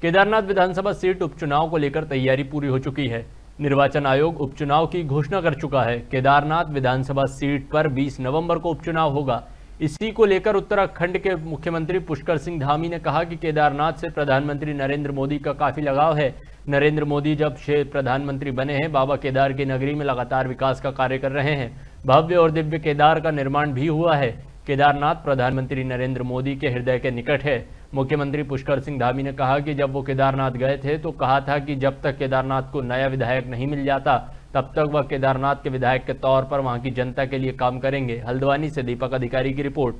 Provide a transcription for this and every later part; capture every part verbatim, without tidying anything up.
केदारनाथ विधानसभा seat उपचुनाव को लेकर तैयारी पूरी हो चुकी है। निर्वाचन आयोग उपचुनाव की घोषणा कर चुका है। केदारनाथ विधानसभा सीट पर बीस नवंबर को उपचुनाव होगा। इसी को लेकर उत्तराखंड के मुख्यमंत्री पुष्कर सिंह धामी ने कहा कि केदारनाथ से प्रधानमंत्री नरेंद्र मोदी का काफी लगाव है। नरेंद्र मोदी जब से प्रधानमंत्री बने हैं, बाबा केदार की नगरी में लगातार विकास का कार्य कर रहे हैं। भव्य और दिव्य केदार का निर्माण भी हुआ है। केदारनाथ प्रधानमंत्री नरेंद्र मोदी के हृदय के निकट है। मुख्यमंत्री पुष्कर सिंह धामी ने कहा कि जब वो केदारनाथ गए थे तो कहा था कि जब तक केदारनाथ को नया विधायक नहीं मिल जाता तब तक वह केदारनाथ के विधायक के तौर पर वहां की जनता के लिए काम करेंगे। हल्द्वानी से दीपक अधिकारी की रिपोर्ट।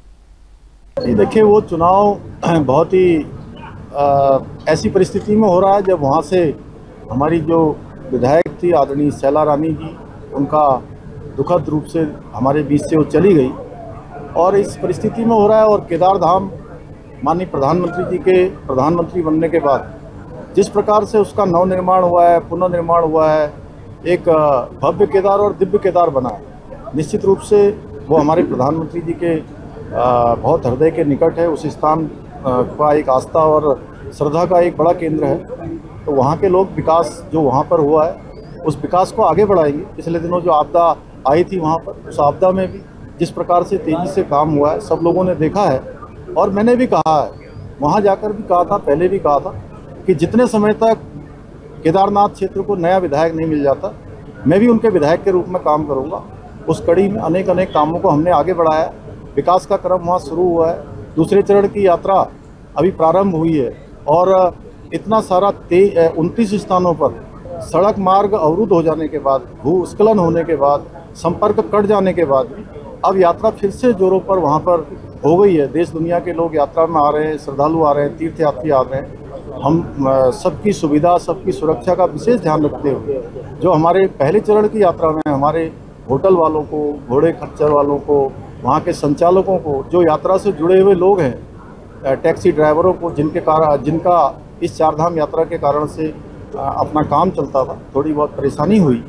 देखिए, वो चुनाव बहुत ही आ, ऐसी परिस्थिति में हो रहा है जब वहाँ से हमारी जो विधायक थी आदरणीय शैला रानी जी, उनका दुखद रूप से हमारे बीच से वो चली गई और इस परिस्थिति में हो रहा है। और केदार धाम माननीय प्रधानमंत्री जी के प्रधानमंत्री बनने के बाद जिस प्रकार से उसका नवनिर्माण हुआ है, पुनर्निर्माण हुआ है, एक भव्य केदार और दिव्य केदार बना है, निश्चित रूप से वो हमारे प्रधानमंत्री जी के बहुत हृदय के निकट है। उस स्थान का एक आस्था और श्रद्धा का एक बड़ा केंद्र है। तो वहाँ के लोग विकास जो वहाँ पर हुआ है उस विकास को आगे बढ़ाएंगे। पिछले दिनों जो आपदा आई थी वहाँ पर, उस आपदा में भी जिस प्रकार से तेज़ी से काम हुआ है सब लोगों ने देखा है। और मैंने भी कहा है, वहाँ जाकर भी कहा था, पहले भी कहा था कि जितने समय तक केदारनाथ क्षेत्र को नया विधायक नहीं मिल जाता, मैं भी उनके विधायक के रूप में काम करूँगा। उस कड़ी में अनेक अनेक कामों को हमने आगे बढ़ाया। विकास का क्रम वहाँ शुरू हुआ है। दूसरे चरण की यात्रा अभी प्रारंभ हुई है और इतना सारा ते उनतीस स्थानों पर सड़क मार्ग अवरुद्ध हो जाने के बाद, भूस्खलन होने के बाद, संपर्क कट जाने के बाद भी अब यात्रा फिर से जोरों पर वहाँ पर हो गई है। देश दुनिया के लोग यात्रा में आ रहे हैं, श्रद्धालु आ रहे हैं, तीर्थयात्री आ रहे हैं। हम सबकी सुविधा, सबकी सुरक्षा का विशेष ध्यान रखते हुए जो हमारे पहले चरण की यात्रा में हमारे होटल वालों को, घोड़े खच्चर वालों को, वहाँ के संचालकों को, जो यात्रा से जुड़े हुए लोग हैं, टैक्सी ड्राइवरों को, जिनके कारण जिनका इस चारधाम यात्रा के कारण से अपना काम चलता था, थोड़ी बहुत परेशानी हुई,